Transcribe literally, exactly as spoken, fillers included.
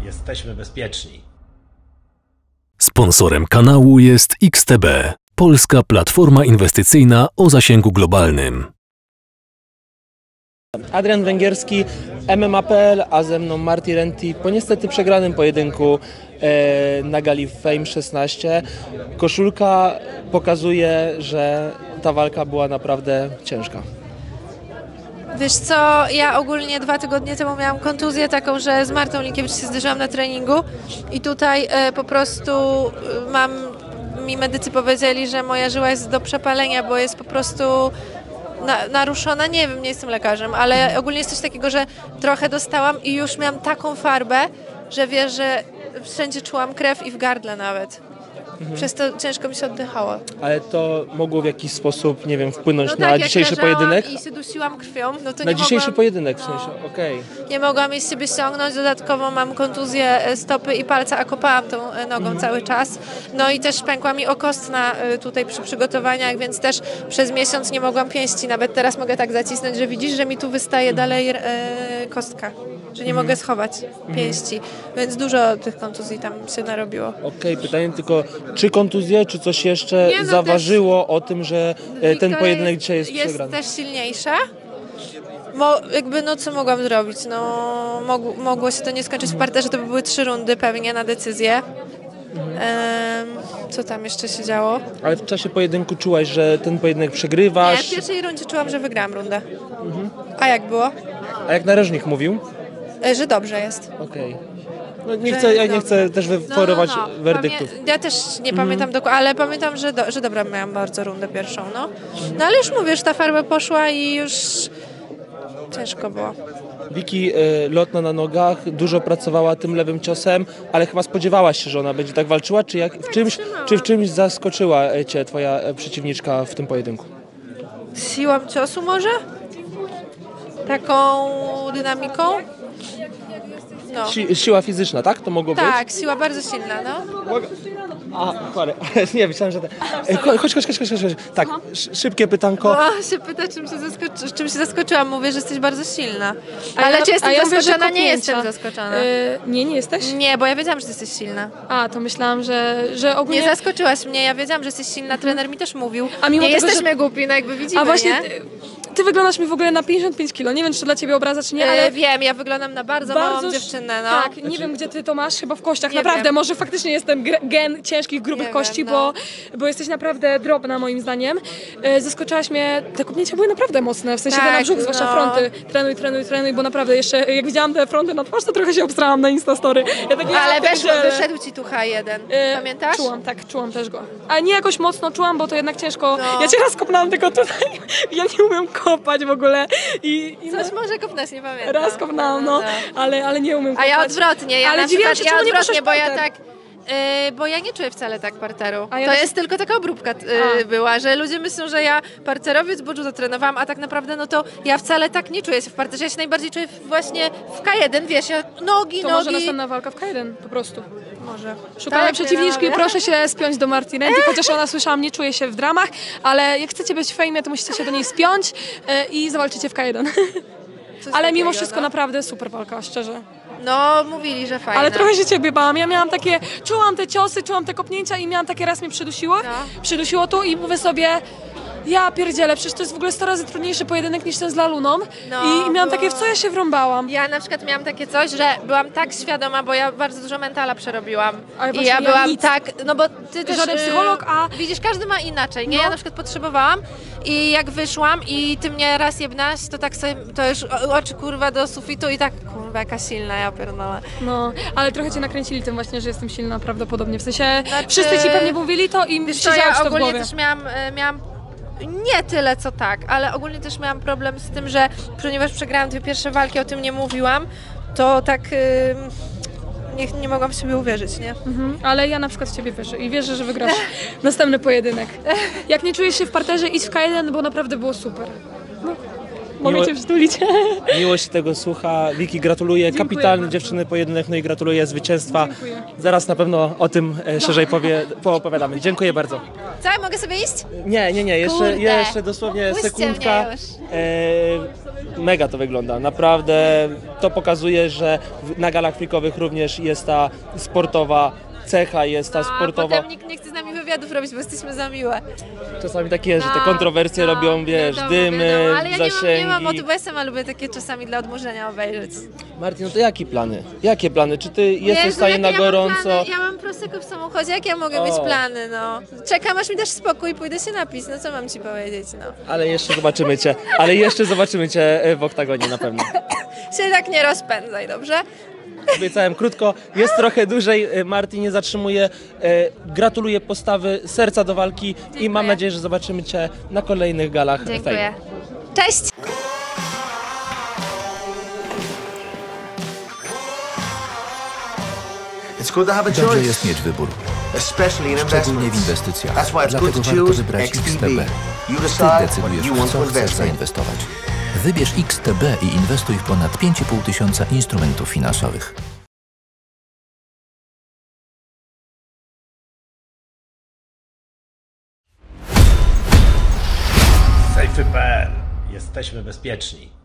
Jesteśmy bezpieczni. Sponsorem kanału jest X T B, polska platforma inwestycyjna o zasięgu globalnym. Adrian Węgierski, M M A kropka P L, a ze mną Marty Renty po niestety przegranym pojedynku e, na gali Fame szesnaście. Koszulka pokazuje, że ta walka była naprawdę ciężka. Wiesz co, ja ogólnie dwa tygodnie temu miałam kontuzję taką, że z Martą Linkiewicz się zderzyłam na treningu i tutaj e, po prostu mam, mi medycy powiedzieli, że moja żyła jest do przepalenia, bo jest po prostu na, naruszona, nie wiem, nie jestem lekarzem, ale ogólnie jest coś takiego, że trochę dostałam i już miałam taką farbę, że wiesz, że wszędzie czułam krew i w gardle nawet. Mhm. Przez to ciężko mi się oddychało. Ale to mogło w jakiś sposób, nie wiem, wpłynąć no na tak, dzisiejszy pojedynek? I się dusiłam krwią, no to na nie dzisiejszy mogłam, pojedynek w no, sensie, okej. Okay. Nie mogłam jej z siebie ściągnąć, dodatkowo mam kontuzję stopy i palca, a kopałam tą nogą mhm. cały czas. No i też pękła mi okostna tutaj przy przygotowaniach, więc też przez miesiąc nie mogłam pięści. Nawet teraz mogę tak zacisnąć, że widzisz, że mi tu wystaje mhm. dalej e, kostka. Że nie mhm. mogę schować pięści, mhm. więc dużo tych kontuzji tam się narobiło. Okej, okay, pytanie tylko, czy kontuzje, czy coś jeszcze nie, no zaważyło też o tym, że ten pojedynek dzisiaj jest, jest przegrany? Jest też silniejsza. Mo, jakby, no co mogłam zrobić? No, mog, mogło się to nie skończyć w parterze, to by były trzy rundy pewnie na decyzję. Mhm. Ehm, co tam jeszcze się działo? Ale w czasie pojedynku czułaś, że ten pojedynek przegrywasz? Nie, w pierwszej rundzie czułam, że wygrałam rundę. Mhm. A jak było? A jak narożnik mówił? Że dobrze jest. Okej. Okay. No nie chcę, ja nie chcę też wyforować no, no, no. werdyktów. Pamię ja też nie pamiętam mm. dokładnie, ale pamiętam, że, do, że dobra, miałam bardzo rundę pierwszą, no. No ale już mówię, że ta farba poszła i już ciężko było. Wiki y, lotna na nogach, dużo pracowała tym lewym ciosem, ale chyba spodziewałaś się, że ona będzie tak walczyła, czy, jak, w, czymś, czy w czymś zaskoczyła cię twoja przeciwniczka w tym pojedynku? Siłą ciosu może? Taką dynamiką? No. Si siła fizyczna, tak? To mogło tak, być? Tak, siła bardzo silna, no. A, parę. Nie, myślałem, że... Te... Chodź, chodź, chodź, chodź, chodź. Tak, szybkie pytanko. No, się pyta, czym się, zaskoczy, czym się zaskoczyłam. Mówię, że jesteś bardzo silna. A ale ja, czy jestem ja zaskoczona? mówię, nie jestem zaskoczona. Yy, nie, nie jesteś? Nie, bo ja wiedziałam, że jesteś silna. A, to myślałam, że, że ogólnie... Nie zaskoczyłaś mnie, ja wiedziałam, że jesteś silna. Trener mi też mówił. A mimo nie tego, jesteśmy że... głupi, no jakby widzimy, A właśnie... nie? Ty... Ty wyglądasz mi w ogóle na pięćdziesiąt pięć kilo. Nie wiem, czy to dla ciebie obraza, czy nie, ale... Yy, wiem, ja wyglądam na bardzo, bardzo małą dziewczynę, no. Tak, nie znaczy... wiem, gdzie ty to masz, chyba w kościach. Nie naprawdę, wiem. może faktycznie jestem gen ciężkich, grubych nie kości, wiem, no. bo, bo jesteś naprawdę drobna, moim zdaniem. E, zaskoczyłaś mnie, te kopnięcia były naprawdę mocne, w sensie tak, te na brzuch, zwłaszcza no. fronty. Trenuj, trenuj, trenuj, bo naprawdę jeszcze, jak widziałam te fronty na twarz, to trochę się obstrałam na Instastory. Ja tak, ale ja weszło, wyszedł ci tu H jeden, e, pamiętasz? Czułam, tak, czułam też go. Ale nie jakoś mocno czułam, bo to jednak ciężko. No. Ja cię raz kopnęłam tylko tutaj, ja nie umiem kopać w ogóle. I, i Coś no, może kopnąć, nie pamiętam. Raz kopnęłam, no, no. Ale, ale nie umiem kopać. A ja odwrotnie, ja ale na przykład, się, ja odwrotnie, bo parter. ja tak... Yy, bo ja nie czuję wcale tak parteru. Ja to też... jest tylko taka obróbka yy, była, że ludzie myślą, że ja parterowiec, bo judo trenowałam, a tak naprawdę no to ja wcale tak nie czuję się w parterze. Ja się najbardziej czuję właśnie w K jeden, wiesz, ja nogi, to nogi. może następna walka w K jeden, po prostu. Może. Szukamy tak, przeciwniczki, no, proszę się spiąć do Marty Renty, chociaż ona, słyszałam, nie czuje się w dramach, ale jak chcecie być w fejmie, to musicie się do niej spiąć yy, i zawalczycie w K jeden. Ale takiego, mimo wszystko no? naprawdę super walka, szczerze. No, mówili, że fajne. Ale trochę się ciebie bałam. Ja miałam takie, czułam te ciosy, czułam te kopnięcia i miałam takie, raz mnie przydusiło, no. przydusiło tu i mówię sobie, ja pierdzielę, przecież to jest w ogóle sto razy trudniejszy pojedynek niż ten z Laluną. No, I, i miałam bo... takie, w co ja się wrąbałam. Ja na przykład miałam takie coś, że byłam tak świadoma, bo ja bardzo dużo mentala przerobiłam. Ale I ja, ja byłam nic. tak, no bo ty też... Żaden psycholog, a... Widzisz, każdy ma inaczej, nie? No. Ja na przykład potrzebowałam i jak wyszłam i ty mnie raz jebnaś, to tak sobie, to już oczy kurwa do sufitu i tak, kurwa, jaka silna, ja pierdolę. No, ale trochę cię nakręcili tym właśnie, że jestem silna prawdopodobnie, w sensie znaczy... wszyscy ci pewnie mówili to i wiesz, siedziało ja to w ogólnie głowie. też miałam, miałam nie tyle co tak, ale ogólnie też miałam problem z tym, że ponieważ przegrałam dwie pierwsze walki, o tym nie mówiłam, to tak yy, nie, nie mogłam w siebie uwierzyć, nie? Mhm, ale ja na przykład w ciebie wierzę i wierzę, że wygrasz następny pojedynek. Jak nie czujesz się w parterze, idź w K jeden, bo naprawdę było super. No. Mogę Miło- cię przytulić. Miło się tego słucha. Wiki, gratuluję. Dziękuję Kapitalny bardzo. dziewczyny pojedynek, no i gratuluję zwycięstwa. Dziękuję. Zaraz na pewno o tym e, szerzej powie, poopowiadamy. Dziękuję bardzo. Co, mogę sobie iść? Nie, nie, nie, jeszcze, Kurde. jeszcze dosłownie Puśćcie sekundka. mnie już. E, mega to wygląda, naprawdę to pokazuje, że w- na galach freakowych również jest ta sportowa cecha, jest ta A sportowa. potem nikt nie chce z nami wywiadów robić, bo jesteśmy za miłe. Czasami takie jest, że te No, kontrowersje no, robią, wiesz, wiadomo, dymy, wiadomo, ale ja nie mam, zasięgi. nie mam motywu, bo ja sama lubię takie czasami dla odmurzenia obejrzeć. Martin, no to jakie plany? Jakie plany? Czy ty jesteś w Jezu, stanie jakie na ja mam gorąco? plany? Ja mam Prosecco w samochodzie, jak ja mogę O. mieć plany, no? Czekam, aż mi dasz spokój, pójdę się napić, no co mam ci powiedzieć, no? Ale jeszcze zobaczymy cię, ale jeszcze zobaczymy cię e, w oktagonie na pewno. Się tak nie rozpędzaj, dobrze? Obiecałem krótko, jest trochę dłużej, e, Martin nie zatrzymuje. E, gratuluję postawy, serca do walki i Dziękuję. mam nadzieję, że zobaczymy cię na kolejnych galach Dziękuję. Fame. Cześć! It's good to have a Dobrze choice, jest mieć wybór, especially in szczególnie w investments. inwestycjach. That's why it's Dlatego good to warto choose wybrać X X T T B. B. You Ty decide what decydujesz, you w want to co chcesz invest in. zainwestować. Wybierz X T B i inwestuj w ponad pięć i pół tysiąca instrumentów finansowych. Safety kropka pe el. Jesteśmy bezpieczni.